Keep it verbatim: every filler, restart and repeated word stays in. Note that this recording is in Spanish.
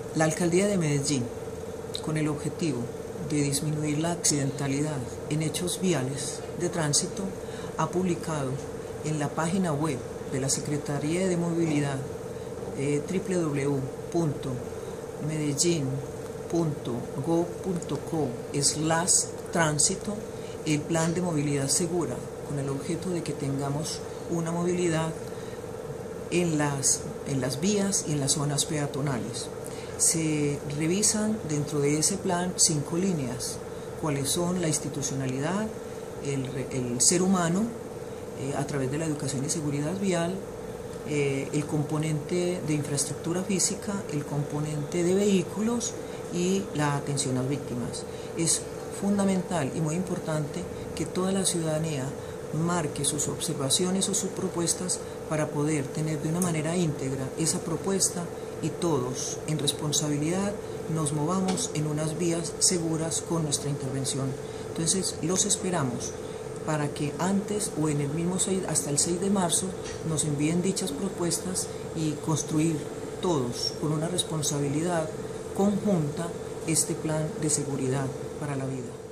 La Alcaldía de Medellín, con el objetivo de disminuir la accidentalidad en hechos viales de tránsito, ha publicado en la página web de la Secretaría de Movilidad eh, w w w punto medellín punto gob punto co slash tránsito el plan de movilidad segura, con el objeto de que tengamos una movilidad en las, en las vías y en las zonas peatonales. Se revisan dentro de ese plan cinco líneas, cuáles son la institucionalidad, el, el ser humano, eh, a través de la educación y seguridad vial, eh, el componente de infraestructura física, el componente de vehículos y la atención a las víctimas. Es fundamental y muy importante que toda la ciudadanía marque sus observaciones o sus propuestas para poder tener de una manera íntegra esa propuesta y todos en responsabilidad nos movamos en unas vías seguras con nuestra intervención. Entonces los esperamos para que antes o en el mismo seis, hasta el seis de marzo nos envíen dichas propuestas y construir todos con una responsabilidad conjunta este plan de seguridad para la vida.